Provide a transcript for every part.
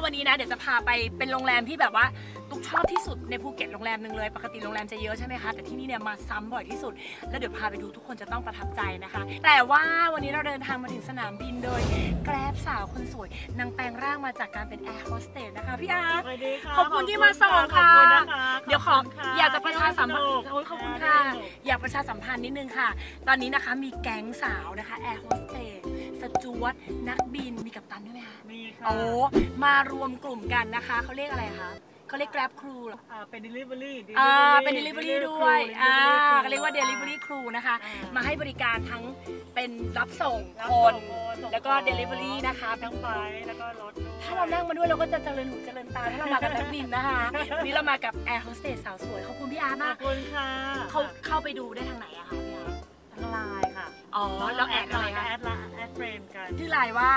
วันนี้นะเดี๋ยวจะพาไปเป็นโรงแรมที่แบบว่าตุ๊กชอบที่สุดในภูเก็ตโรงแรมหนึ่งเลยปกติโรงแรมจะเยอะใช่ไหมคะแต่ที่นี่เนี่ยมาซ้ำบ่อยที่สุดแล้วเดี๋ยวพาไปดูทุกคนจะต้องประทับใจนะคะแต่ว่าวันนี้เราเดินทางมาถึงสนามบินโดยแกร็บสาวคนสวยนางแปลงร่างมาจากการเป็นแอร์โฮสเตสนะคะพี่อาร์ตขอบคุณที่มาส่งค่ะเดี๋ยวอยากจะประชาสัมพันธ์ขอบคุณค่ะอยากประชาสัมพันธ์นิดนึงค่ะตอนนี้นะคะมีแก๊งสาวนะคะแอร์โฮสเตสสจวตนักบินมีกัปตันด้วยไหมคะมีค่ะโอ้มารวมกลุ่มกันนะคะเขาเรียกอะไรคะเขาเรียก Grab Crew หรอเป็น Delivery เป็น Delivery ด้วยเขาเรียกว่า Delivery Crew นะคะมาให้บริการทั้งเป็นรับส่งคนแล้วก็ Delivery นะคะทั้งไฟแล้วก็รถถ้าเรานั่งมาด้วยเราก็จะเจริญหูเจริญตาถ้าเรามากับนักบินนะคะวันนี้เรามากับ Air Hostess สาวสวยขอบคุณพี่อาร์มากขอบคุณค่ะเข้าไปดูได้ทางไหนอะคะพี่อาร์ทางไลน์ค่ะอ๋อเราแอดอะไรคะแอดเฟรนด์กันชื่อไลน์ว่า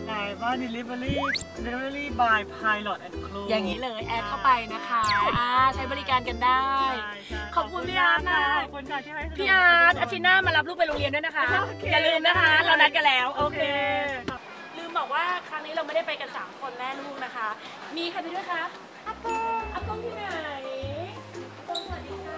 Delivery by Pilot and Crew อย่างนี้เลยแอดเข้าไปนะคะใช้บริการกันได้ขอบคุณพี่อาร์ตนะขอบคุณค่ะที่ให้พี่อาร์ตอาทิตย์หน้ามารับลูกไปโรงเรียนด้วยนะคะอย่าลืมนะคะเรานัดกันแล้วโอเคลืมบอกว่าครั้งนี้เราไม่ได้ไปกัน3คนแม่ลูกนะคะมีใครไปด้วยคะอาปงที่ไหนอาปงสวัสดีค่ะ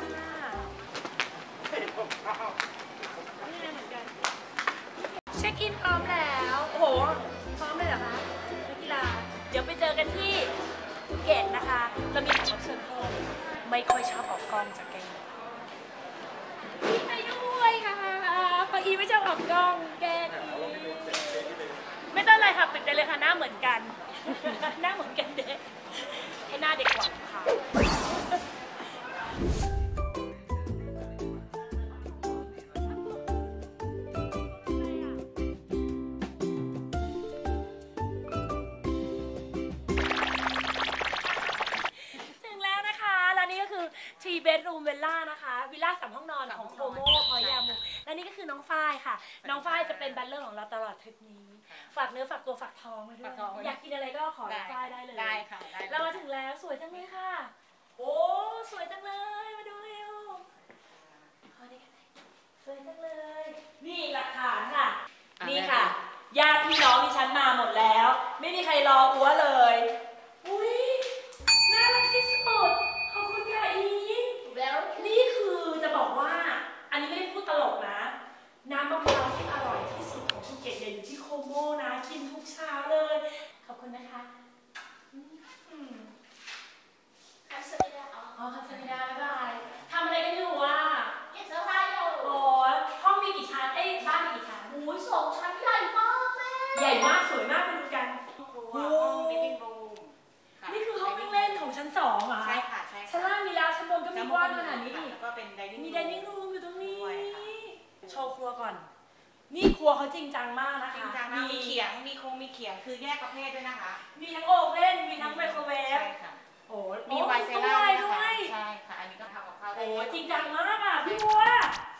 เช็คอินพร้อมแล้วโอ้โหพร้อมเลยเหรอคะนักกีฬาเดี๋ยวไปเจอกันที่ภูเก็ตนะคะเรามีแขกรับเชิญเพิ่มไม่ค่อยชอบออกกล้องจากแกงอีไปด้วยค่ะพออีไม่ชอบออกกล้องแกงไม่ต้องอะไรค่ะปิดใจเลยค่ะหน้าเหมือนกันหน้าเหมือนกันเด็กให้หน้าเด็กกว่าค่ะ3 bedroom villa นะคะวิลล่า3 ห้องนอนของโคโมพอยามูและนี่ก็คือน้องฝ้ายค่ะน้องฝ้ายจะเป็นบัลเลอร์ของเราตลอดทริปนี้ฝากเนื้อฝากตัวฝากท้องไว้ด้วยอยากกินอะไรก็ขอน้องฝ้ายได้เลยได้ค่ะเรามาถึงแล้วสวยจังเลยค่ะโอ้สวยจังเลยมาดูเร็วสวยจังเลยนี่หลักฐานค่ะนี่ค่ะญาติพี่น้องดิฉันมาหมดแล้วไม่มีใครรออัวเลยอุ้ยน่ารักที่สุดขอบคุณค่ะอีแล้วนี่คือจะบอกว่าอันนี้ไม่ได้พูดตลกนะน้ำมะพร้าวที่อร่อยที่สุดของภูเก็ตอยู่ที่โคโมนะกินทุกเช้าเลยขอบคุณนะคะคัสมิดาคัสมิดาบ๊ายบายทำอะไรกันอยู่อ่ะเก็บเสื้อผ้าอยู่โอ้ห้องมีกี่ชั้นบ้านมีกี่ชั้นโอ้ย2 ชั้นใหญ่มากแม่ใหญ่มากสวยมากไปดูกันห้องลิฟวิ่งรูมนี่คือห้องนั่งเล่นของชั้น2อ่ะใช่ค่ะชั้นล่างมีแล้วชั้นบนก็มีกว้างขนาดนี้แล้วก็เป็นมีไดนิ่งรูมอยู่ตรงนี้โชว์ครัวก่อนนี่ครัวเขาจริงจังมากนะคะมีเขียงมีเขียงคือแยกประเภทด้วยนะคะมีทั้งโอเว่นมีทั้งไมโครเวฟโอ้มีไวเซล่าด้วยใช่ค่ะอันนี้ก็ทำกับข้าวได้โอ้จริงจังมากอ่ะพี่บัว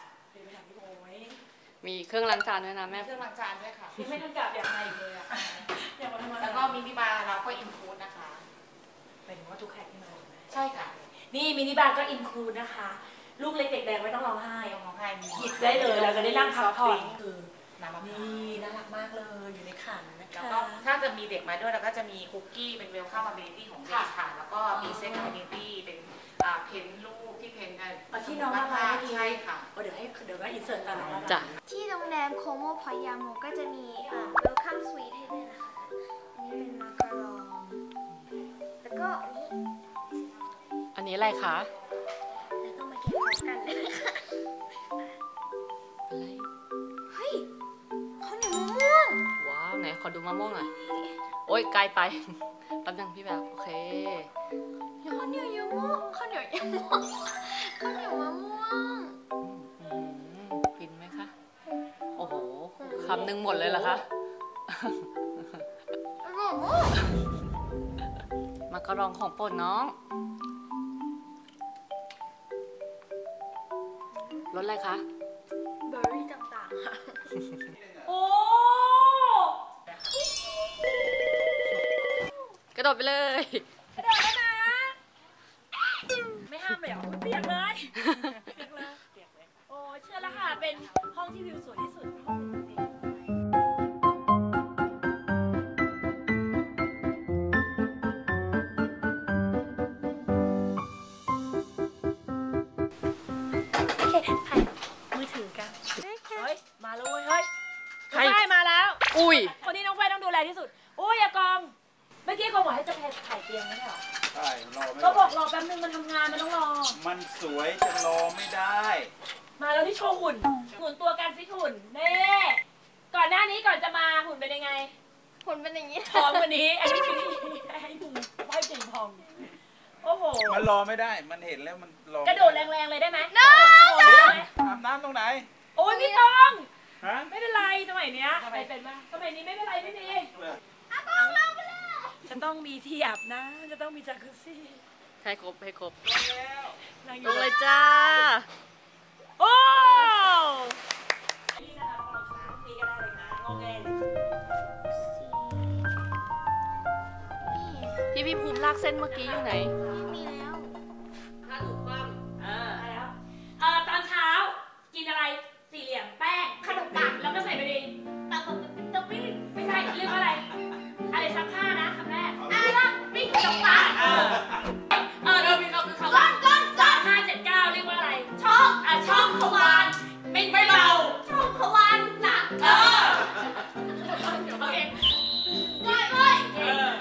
มีเครื่องล้างจานด้วยนะแม่เครื่องล้างจานด้วยค่ะที่ไม่ทันกลับอย่างไรเลยอ่ะแล้วก็มินิบาร์เราก็อินคลูดนะคะเป็นว่าทุกแขกที่มาใช่ค่ะนี่มินิบาร์ก็อินคลูดนะคะลูกเล็กเด็กแดงไม่ต้องร้องไห้หยิบได้เลยเราจะได้นั่งพักผ่อนคือนี่น่ารักมากเลยอยู่ในขันนะคะแล้วก็ถ้าจะมีเด็กมาด้วยเราก็จะมีคุกกี้เป็นเวลคัมอเมนิตี้ของเด็กค่ะแล้วก็มีเซ็ตอเมนิตี้เป็นเพนลูกที่เพนกันที่น้องมาใช่ค่ะเดี๋ยวว่าอินเสิร์ตตามน้องจ้ะที่โรงแรมโคโมพอยาโมก็จะมีwelcome suite ให้ด้วยนะคะอันนี้เป็นมาการองแล้วก็อันนี้อะไรคะแล้วต้องมากินพร้อมกันนะคะอะไรเฮ้ยข้าวเหนียวมะม่วงว้าวไหนขอดูมะม่วงหน่อยโอ๊ยไกลไปแป๊บนึงพี่แบบโอเคข้าวเหนียวยำม่วงข้าวเหนียวยำม่วงข้าวเหนียวมะม่วงฟินไหมคะโอ้โหคำหนึ่งหมดเลยเหรอคะอร่อยมากมาการองของโปรดน้องรสอะไรคะเบอร์รี่ต่างๆค่ะโอ้กระโดดไปเลยกระโดดแล้วนะไม่ห้ามเลยเหรอเปียกเลยโอ้เชื่อแล้วค่ะเป็นห้องที่วิวสวยที่สุดห้องนึงถ่ายมือถือกันเฮ้ยมาแล้วเว้ยเฮ้ยน้องฝ้ายมาแล้วอุ้ยคนที่น้องฝ้ายต้องดูแลที่สุดโอ้ยอย่ากองเมื่อกี้กองบอกให้เจะแพรถ่ายเตียงไม่ใช่เหรอใช่รอไม่ก็บอกรอแป๊บนึงมันทำงานมันต้องรอมันสวยจะรอไม่ได้มาแล้วที่โชว์หุ่นตัวการฟิตหุ่นเน่ก่อนหน้านี้ก่อนจะมาหุ่นเป็นยังไงหุ่นเป็นอย่างนี้พร้อมวันนี้อันนี้คือให้ดูไหวเก่งพองโอ้โหมันรอไม่ได้ มันเห็นแล้วมันรอกระโดดแรงๆเลยได้ไหมน้าอาบน้ำตรงไหนโอ้ยไม่ต้องฮะไม่เป็นไรสมัยเนี้ยใครเป็นบ้างสมัยนี้ไม่เป็นไรไม่มีฉันต้องมีที่อาบน้ำจะต้องมีจากุซซี่ให้ครบให้ครบนั่งอลยู่งเลยจ้าโอ้นี่นะคะพอเราชนะนี่ก็ได้เลยนะงงเองพี่ภูมิลากเส้นเมื่อกี้อยู่ไหนมีแล้วถ้าถูกความแล้วตอนเช้ากินอะไรสี่เหลี่ยมแป้งขนมปังแล้วก็ใส่ไปดิตับปิ้งไม่ใช่เรียกว่าอะไรอะไรซักผ้านะคำแรกปิ้งขนมปังเรามีคำก้อน579เรียกว่าอะไรช่องทวารไม่เบาช่องทวารหนักโอเคง่าย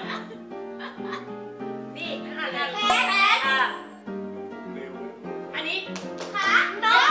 นี่ขนาดนั้นแพ้อันนี้ขาน้อง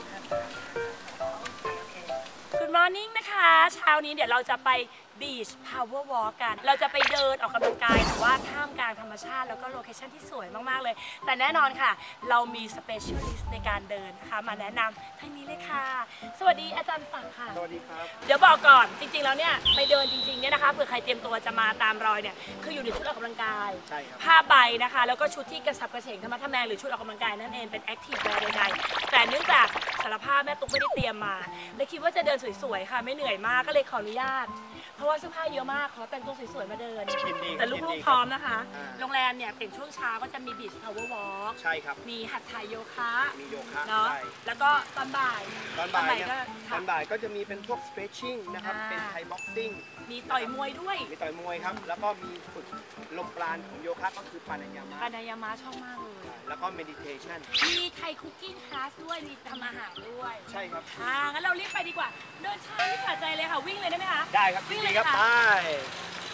Good morning นะคะเช้านี้เดี๋ยวเราจะไป Beach Power Walk กัน เราจะไปเดินออกกำลังกายแต่ว่าท่ามกลางธรรมชาติแล้วก็โลเคชั่นที่สวยมากๆเลยแต่แน่นอนค่ะเรามี Specialist ในการเดินนะคะมาแนะนำทางนี้เลยค่ะสวัสดีอาจารย์ศักดิ์ค่ะสวัสดีครับเดี๋ยวบอกก่อนจริงๆแล้วเนี่ยไปเดินจริงๆเนี่ยนะคะเผื่อใครเตรียมตัวจะมาตามรอยเนี่ยคืออยู่ในชุดออกกำลังกายใช่ครับผ้าใบนะคะแล้วก็ชุดที่กระฉับกระเฉงธรรมะทะแมงหรือชุดออกกำลังกายนั่นเองเป็นแอคทีฟแวร์ใดๆแต่เนื่องจากสารภาพแม่ตุ๊กไม่ได้เตรียมมาเลยคิดว่าจะเดินสวยๆค่ะไม่เหนื่อยมากก็เลยขออนุญาตเพราะว่าเสื้อผ้าเยอะมากขอแต่งตัวสวยๆมาเดินยินดีแต่ลูกๆพร้อมนะคะอ่าโรงแรมเนี่ยเป็นช่วงเช้าก็จะมี Beach Power Walk ใช่ครับมีหัดถ่ายโยคะมีโยคะเนาะใช่แล้วก็ตอนบ่ายตอนบ่ายเนี่ยก็ตค่ะอนบ่ายก็จะมีเป็นพวก stretching นะครับอ่าเป็นไทยบ็อกซิ่งมีต่อยมวยด้วยมีต่อยมวยครับ แล้วก็มีฝึกลมปราณของโยคะก็คือปานายามะปานายามะชอบมากเลยแล้วก็ meditation มีไทยคุกกิ้งคลาสด้วย มีทำอาหารด้วยใช่ครับงั้นเรารีบไปดีกว่า เดินช้าไม่ขาดใจเลยค่ะ วิ่งเลยได้ไหมคะได้ครับวิ่ยิงนเลดียครับค่ะไป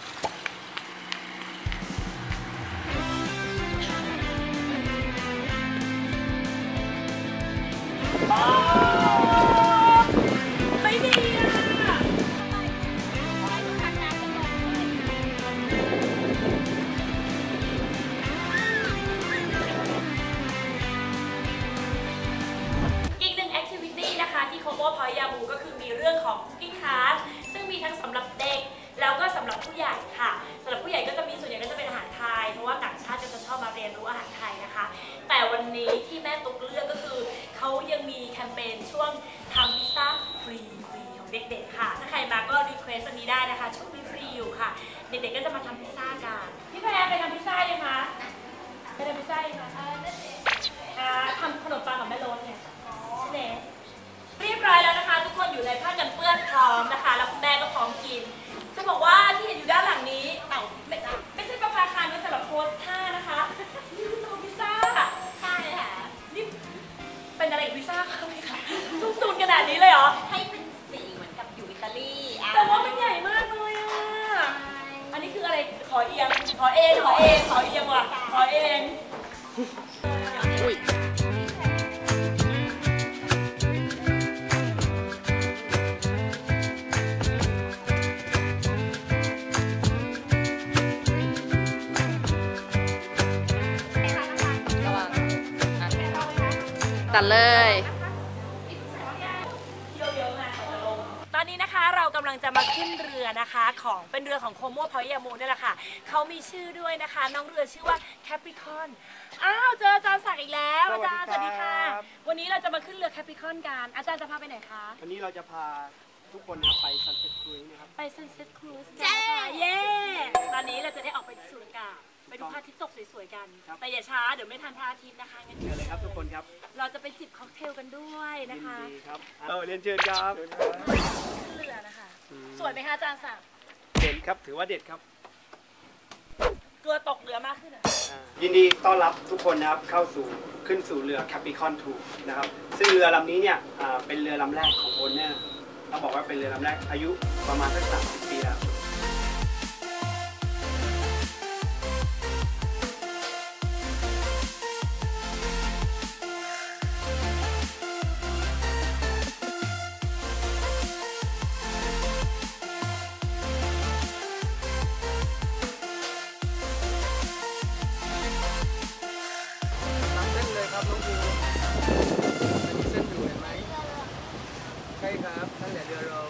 ไม่ดีอ่ะ อีกหนึ่งแอคทิวิตี้นะคะที่โคโมพอยามูก็คือมีเรื่องของคุกกิ้งคลาสซึ่งมีทั้งสำหรับเด็กแล้วก็สำหรับผู้ใหญ่ค่ะสำหรับผู้ใหญ่ก็จะมีส่วนใหญ่ก็จะเป็นอาหารไทยเพราะว่าต่างชาติจะชอบมาเรียนรู้อาหารไทยนะคะ แต่วันนี้ที่แม่ตุ๊กเลือกก็คือเขายังมีแคมเปญช่วงทำพิซซ่าฟรีของเด็กๆค่ะถ้าใครมาก็รีเควสอันนี้ได้นะคะช่วงนี้ฟรีอยู่ค่ะ เด็กๆก็จะมาทำพิซซ่ากันพี่แพรไปทำพิซซ่ายังคะไปทำพิซซ่ายังคะทำขนมปังกับแม่โรสเนี่ยใช่ไหมเรียบร้อยแล้วนะคะ ทุกคนอยู่ในผ้ากันเปื้อนพร้อมนะคะแล้วคุณแม่ก็พร้อมกินจะบอกว่าที่เห็นอยู่ด้านหลังนี้ไม่ใช่ประภาคารด้วยสำหรับโพสท่านะคะนี่คือตัวพิซซ่าใช่ค่ะนี่เป็นอะไรกับพิซซ่าคะไหมคะทุ่มทุนขนาดนี้เลยเหรอให้เป็นสีเหมือนกับอยู่อิตาลีแต่ว่ามันใหญ่มากเลยอ่ะอันนี้คืออะไรขอเอียงขอเอียงว่ะขอเองอุ้ย ระวังตัดเลยตอนนี้นะคะเรากำลังจะมาขึ้นเรือนะคะของเป็นเรือของโคโมพอยามูนี่แหละค่ะเขามีชื่อด้วยนะคะน้องเรือชื่อว่าแคปริคอนอ้าวเจออาจารย์ศักดิ์อีกแล้วอาจารย์สวัสดีค่ะวันนี้เราจะมาขึ้นเรือแคปริคอนกันอาจารย์จะพาไปไหนคะวันนี้เราจะพาทุกคนนะครับไป Sunset Cruise นะครับไป Sunset Cruise กันค่ะเย้ตอนนี้เราจะได้ออกไปสูดอากาศไปดูพระอาทิตย์ตกสวยๆกันแต่อย่าช้าเดี๋ยวไม่ทันพระอาทิตย์นะคะงั้นเชิญเลยครับทุกคนครับเราจะไปจิบค็อกเทลกันด้วยยินะนคะดีครับเรียนเชิญครับขึ้นเรือนะคะสวยไหมคะอาจารย์ศักดิ์เด่นครับถือว่าเด็ดครับกลัวตกเรือมากขึ้นอ่ะยินดีต้อนรับทุกคนนะครับขึ้นสู่เรือ Capricorn 2 นะครับซึ่งเรือลำนี้เนี่ยเป็นเรือลำแรกของโอนเนอร์เราบอกว่าเป็นเรือลำแรกอายุประมาณสัก30 ปีแล้วน้องภูมีเส้นอยู่เห็นไหมใช่ครับนั่นแหละเรือเรา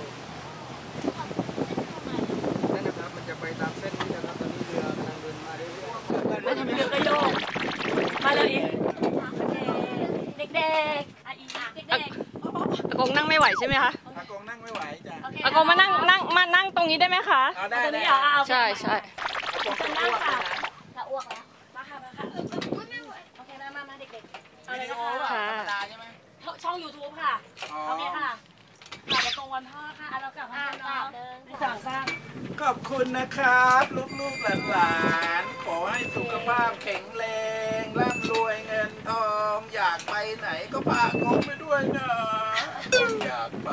นั่นนะครับมันจะไปตามเส้นนี้นะครับตอนนี้เรือกำลังเดินมาเรื่อยๆไม่ทำเรือก็โยกมาเลยอีกเด็กๆอ่ะอีเด็กๆอากงนั่งไม่ไหวใช่ไหมคะอากงนั่งไม่ไหวจ้ะโอเคอากงมานั่งตรงนี้ได้ไหมคะเอาได้ตรงได้นี้เหรอเอาใช่อากงฉัเป็น นนั่งอ้วกค่ะนะจะอ้วกแล้วมาค่ะโอเคมาเด็กๆเอาเลยนะค่ะช่อง YouTube ค่ะโอเคค่ะกลับมาตรงวันพ่อค่ะแล้วกลับมาเนาะในสั่งสร้างขอบคุณนะครับ ลูกๆหลานๆขอให้สุขภาพแข็งแรงร่ำรวยเงินทอง อยากไปไหนก็พากงไปด้วยนะอยากไป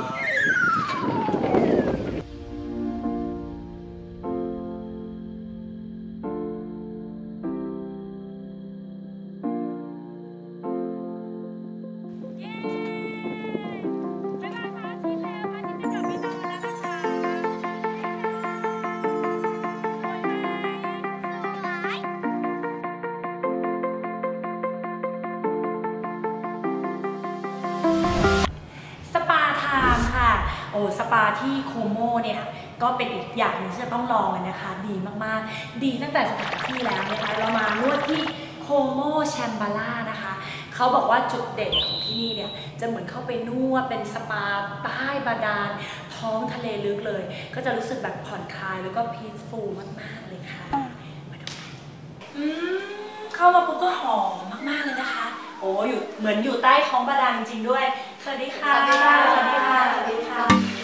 เย้บ๊ายบายค่ะทีมแล้วค่ะทีมจะกลับไปนอนแล้วนะคะสปาไทม์ค่ะโอ้สปาที่โคโมเนี่ยก็เป็นอีกอย่างหนึ่งที่จะต้องลองเลยนะคะดีมากๆดีตั้งแต่สถานที่แล้วนะคะเรามานวดที่โคโมแชมบาร่านะคะเขาบอกว่าจุดเด่นของที่นี่เนี่ยจะเหมือนเข้าไปนวดเป็นสปาใต้บาดาลท้องทะเลลึกเลย ก็จะรู้สึกแบบผ่อนคลายแล้วก็พีซฟูลมากๆเลยค่ะมาดูเข้ามาปุ๊บก็หอมมากๆเลยนะคะโอ้อยู่เหมือนอยู่ใต้ท้องบาดาลจริงๆด้วยสวัสดีค่ะสวัสดีค่ะสวัสดีค่ะ